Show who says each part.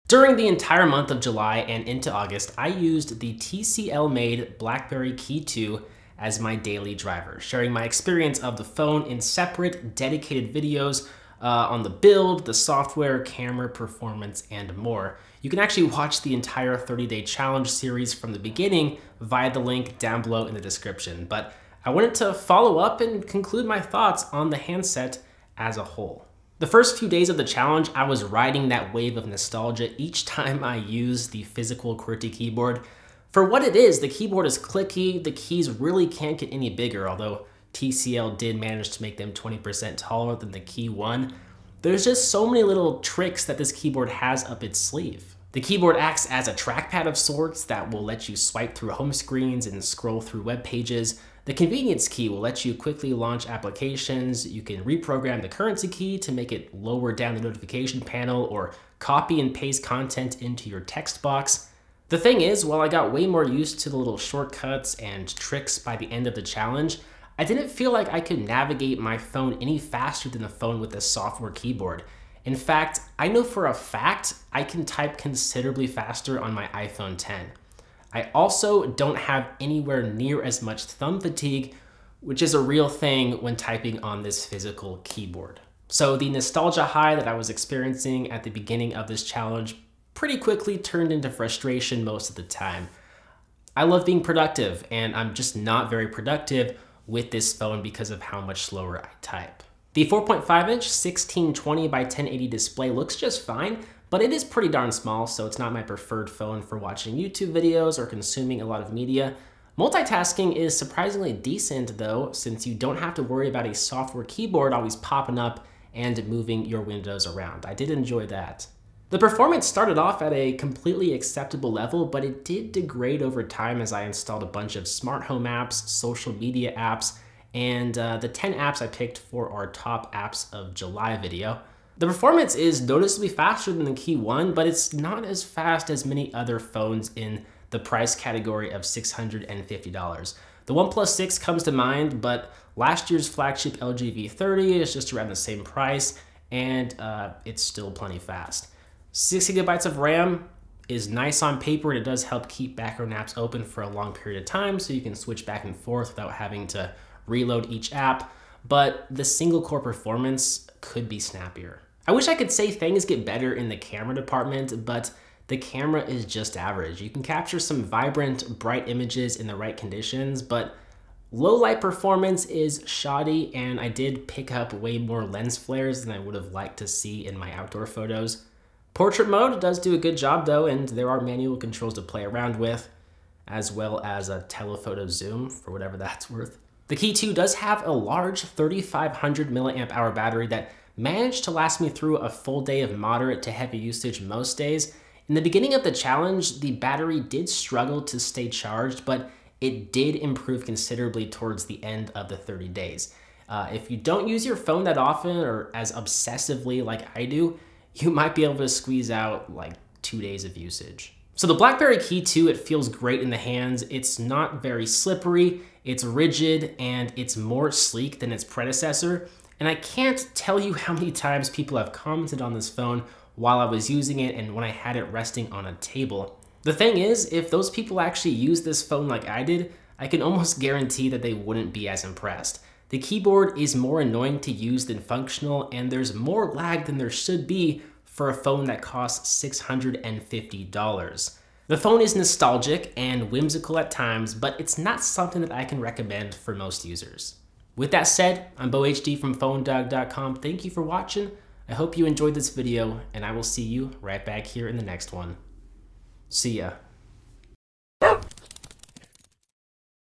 Speaker 1: During the entire month of July and into August, I used the TCL-made BlackBerry Key 2 as my daily driver, sharing my experience of the phone in separate, dedicated videos on the build, the software, camera, performance, and more. You can actually watch the entire 30-day challenge series from the beginning via the link down below in the description. But I wanted to follow up and conclude my thoughts on the handset as a whole. The first few days of the challenge, I was riding that wave of nostalgia each time I used the physical QWERTY keyboard. For what it is, the keyboard is clicky, the keys really can't get any bigger, although TCL did manage to make them 20% taller than the Key 1. There's just so many little tricks that this keyboard has up its sleeve. The keyboard acts as a trackpad of sorts that will let you swipe through home screens and scroll through web pages. The convenience key will let you quickly launch applications. You can reprogram the currency key to make it lower down the notification panel or copy and paste content into your text box. The thing is, while I got way more used to the little shortcuts and tricks by the end of the challenge, I didn't feel like I could navigate my phone any faster than a phone with a software keyboard. In fact, I know for a fact I can type considerably faster on my iPhone X. I also don't have anywhere near as much thumb fatigue, which is a real thing when typing on this physical keyboard. So the nostalgia high that I was experiencing at the beginning of this challenge pretty quickly turned into frustration most of the time. I love being productive, and I'm just not very productive with this phone because of how much slower I type. The 4.5-inch 1620 by 1080 display looks just fine, but it is pretty darn small, so it's not my preferred phone for watching YouTube videos or consuming a lot of media. Multitasking is surprisingly decent though, since you don't have to worry about a software keyboard always popping up and moving your windows around. I did enjoy that. The performance started off at a completely acceptable level, but it did degrade over time as I installed a bunch of smart home apps, social media apps, and the 10 apps I picked for our top apps of July video. The performance is noticeably faster than the Key 1, but it's not as fast as many other phones in the price category of $650. The OnePlus 6 comes to mind, but last year's flagship LG V30 is just around the same price, and it's still plenty fast. 6 GB of RAM is nice on paper, and it does help keep background apps open for a long period of time, so you can switch back and forth without having to reload each app, but the single core performance could be snappier. I wish I could say things get better in the camera department, but the camera is just average. You can capture some vibrant, bright images in the right conditions, but low light performance is shoddy, and I did pick up way more lens flares than I would have liked to see in my outdoor photos. Portrait mode does do a good job though, and there are manual controls to play around with, as well as a telephoto zoom for whatever that's worth. The Key 2 does have a large 3500 milliamp hour battery that managed to last me through a full day of moderate to heavy usage most days. In the beginning of the challenge, the battery did struggle to stay charged, but it did improve considerably towards the end of the 30 days. If you don't use your phone that often or as obsessively like I do, you might be able to squeeze out like 2 days of usage. So the BlackBerry Key 2, it feels great in the hands. It's not very slippery, it's rigid, and it's more sleek than its predecessor. And I can't tell you how many times people have commented on this phone while I was using it and when I had it resting on a table. The thing is, if those people actually use this phone like I did, I can almost guarantee that they wouldn't be as impressed. The keyboard is more annoying to use than functional, and there's more lag than there should be for a phone that costs $650. The phone is nostalgic and whimsical at times, but it's not something that I can recommend for most users. With that said, I'm BoHD from PhoneDog.com. Thank you for watching. I hope you enjoyed this video, and I will see you right back here in the next one. See ya.